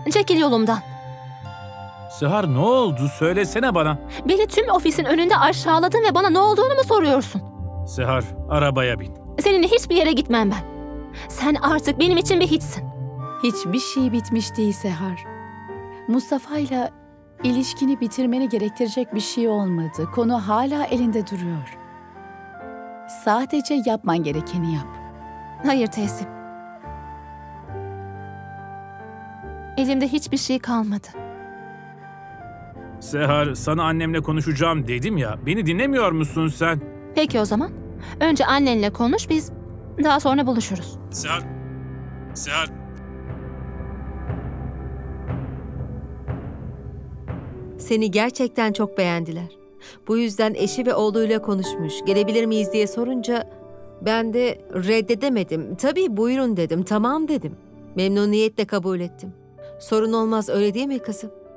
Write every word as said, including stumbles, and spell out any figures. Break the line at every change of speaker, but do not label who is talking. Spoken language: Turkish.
Çekil yolumdan.
Seher, ne oldu? Söylesene bana.
Beni tüm ofisin önünde aşağıladın ve bana ne olduğunu mu soruyorsun?
Seher, arabaya bin.
Seninle hiçbir yere gitmem ben. Sen artık benim için bir hiçsin.
Hiçbir şey bitmiş değil Seher. Mustafa'yla ilişkini bitirmeni gerektirecek bir şey olmadı. Konu hala elinde duruyor. Sadece yapman gerekeni yap.
Hayır Teslim. Elimde hiçbir şey kalmadı.
Seher, sana annemle konuşacağım dedim ya. Beni dinlemiyor musun sen?
Peki o zaman. Önce annenle konuş, biz daha sonra buluşuruz.
Seher. Seher.
Seni gerçekten çok beğendiler. Bu yüzden eşi ve oğluyla konuşmuş. Gelebilir miyiz diye sorunca ben de reddedemedim. Tabii buyurun dedim, tamam dedim. Memnuniyetle kabul ettim. Sorun olmaz, öyle değil mi kızım?